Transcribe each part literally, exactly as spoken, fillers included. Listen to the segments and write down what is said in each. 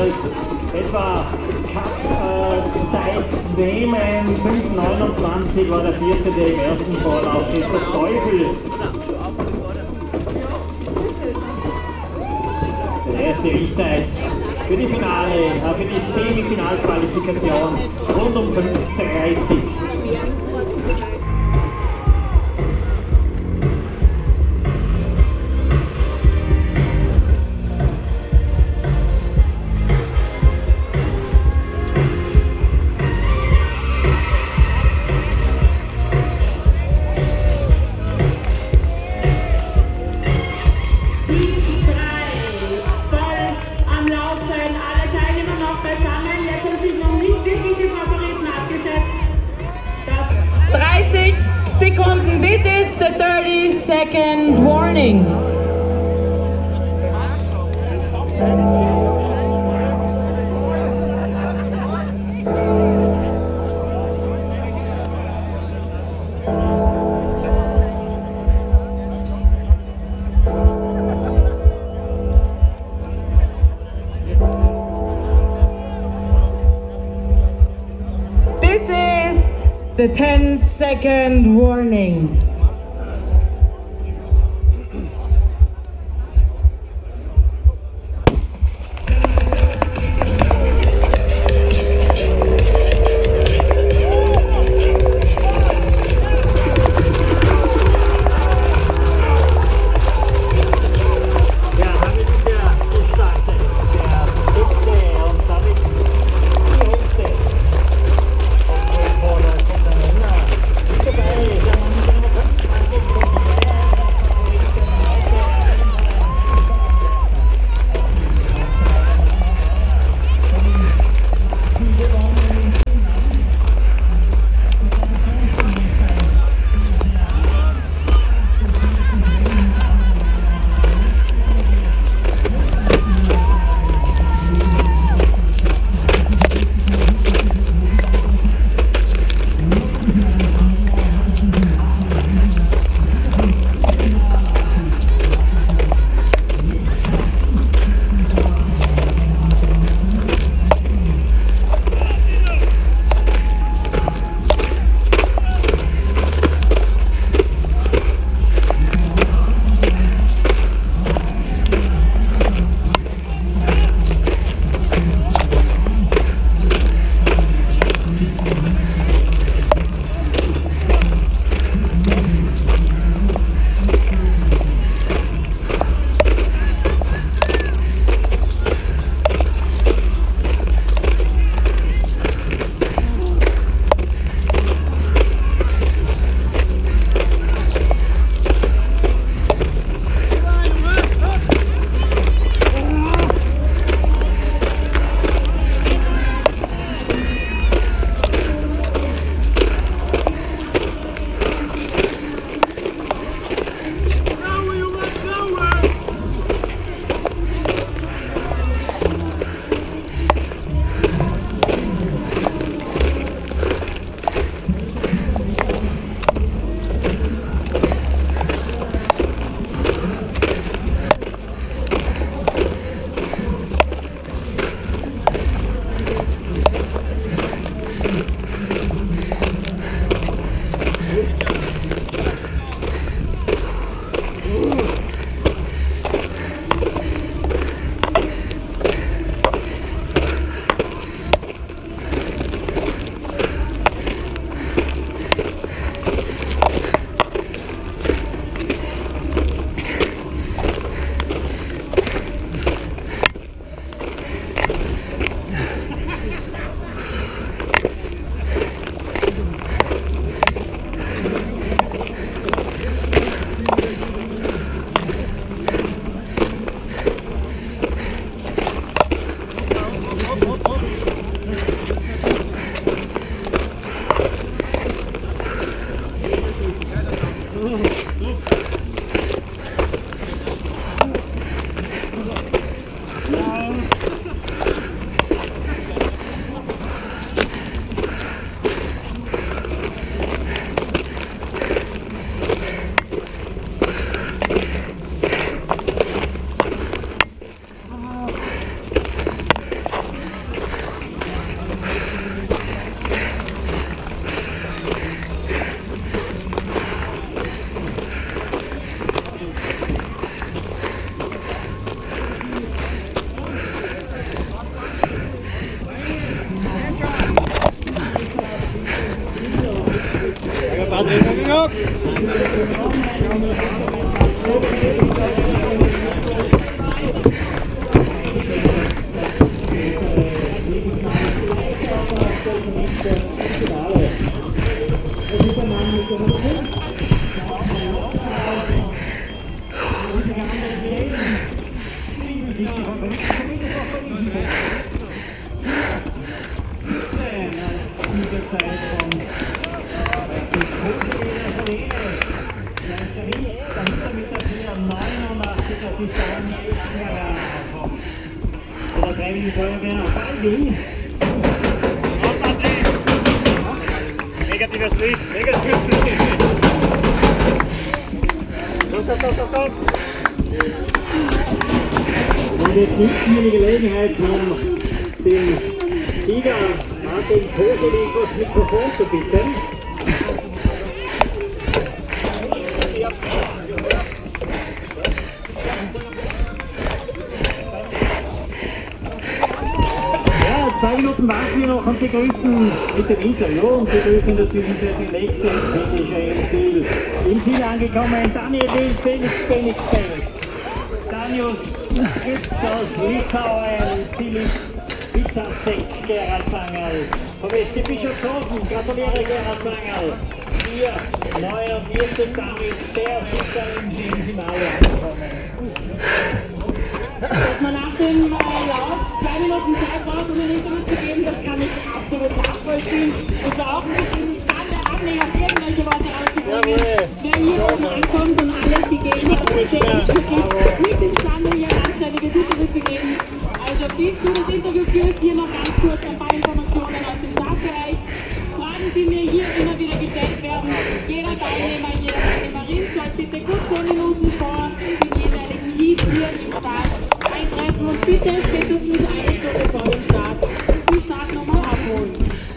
Etwa Cut-Zeit äh, nehmen, fünf neunundzwanzig war der vierte, der im ersten Vorlauf ist. Der Teufel. Der erste Riechzeit für die Finale, äh, für die Semifinalqualifikation rund um fünf dreißig. dreißig Sekunden, this is the thirty second warning. This is the ten second warning. Dabei, der Mann mit dem Feuerwehr Baldi. Negatives Blitz, negatives Blitz. Stopp, stopp, stopp, stopp. Und jetzt gibt es hier die Gelegenheit, um den Sieger Martin Koselik das Mikrofon zu bitten. Zwei Minuten warten wir noch und begrüßen mit dem Interview und begrüßen natürlich die nächste Finisher im Ziel. Im Ziel angekommen, Daniel Wild, Felix Benixfeld, Danius Fritz aus Litauen, Philipp Witasek, Gerhard Zangerl, vom S C Bischofshofen, gratuliere Gerhard Zangerl. Hier, neunundvierzig, damit sehr sicher im Finale angekommen. Dass man nach dem äh, Lauf zwei Minuten Zeit braucht, um ein Interview zu geben, das kann ich absolut nachvollziehen. Es war auch ein bisschen Stand der Ableger, irgendwelche Worte auszubringen. Wer hier oben ankommt und alles gegeben hat, der ist wirklich nicht imstande, hier anständige Interviews zu geben. Also bis du das Interview führst, hier noch ganz kurz ein paar Informationen aus dem Startbereich. Fragen, die mir hier immer wieder gestellt werden. Jeder Teilnehmer, jede Teilnehmerin soll bitte gut zehn Minuten vor dem jeweiligen Heat hier im Start eintreffen und bitte spätestens eine Stunde vor dem Start die Startnummer abholen.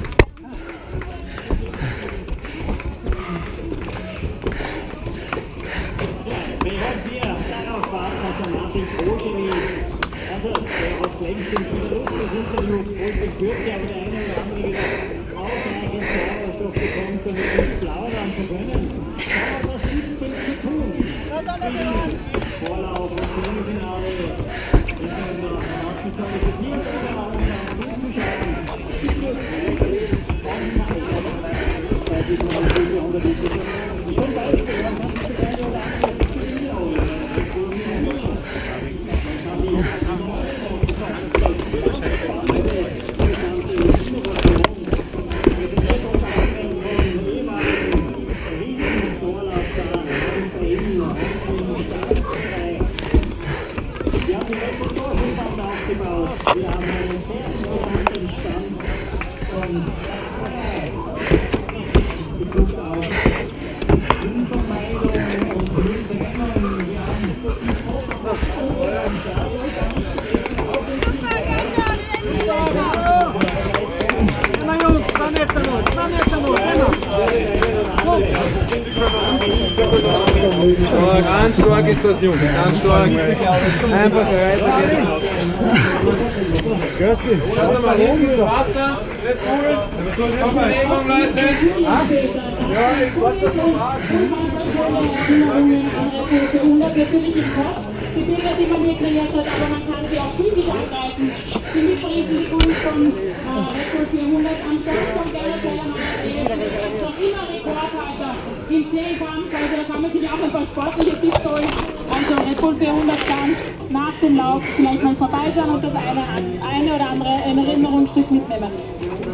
Während wir darauf warten, dass der Martin Koselik, also der hat längst den Verlust des Interviews wohl gekürzt, aber der eine oder andere wieder ausreichend Sauerstoff bekommt, um mit uns plaudern zu können. Aber was ist denn zu tun? Vorlauf und Semifinale. Wir haben noch ausgequalifiziert, aber auch noch zuzuschauen. Bei diesem Spiel unter die zum Beispiel, man kann sich das eine oder andere Spiel holen. Wir haben einen sehr interessanten Stand und die guckt auf Unvermeidung und Unverbrennung. Wir haben Na Jungs, zwei Meter nur, zwei Meter nur, Oh, ganz stark ist das, Jungs, ganz stark. Einfach weitergehen. Kirsti, Warte mal hinten ins Wasser, Red Bull, Verpflegung, Leute. Ja, ich weiß das noch mal. Die Bilder, die man hier kreiert hat, aber man kann sie auch physisch angreifen. Die mitbringen die Kunst von äh, Red Bull vierhundert am Start von Gerhard Zangerl, der schon immer Rekordhalter im Zehnkampf, also da kann man sich auch ein paar sportliche Tipps holen. Also Red Bull vierhundert kann nach dem Lauf vielleicht mal vorbeischauen und das eine, eine oder andere ein Erinnerungsstück mitnehmen.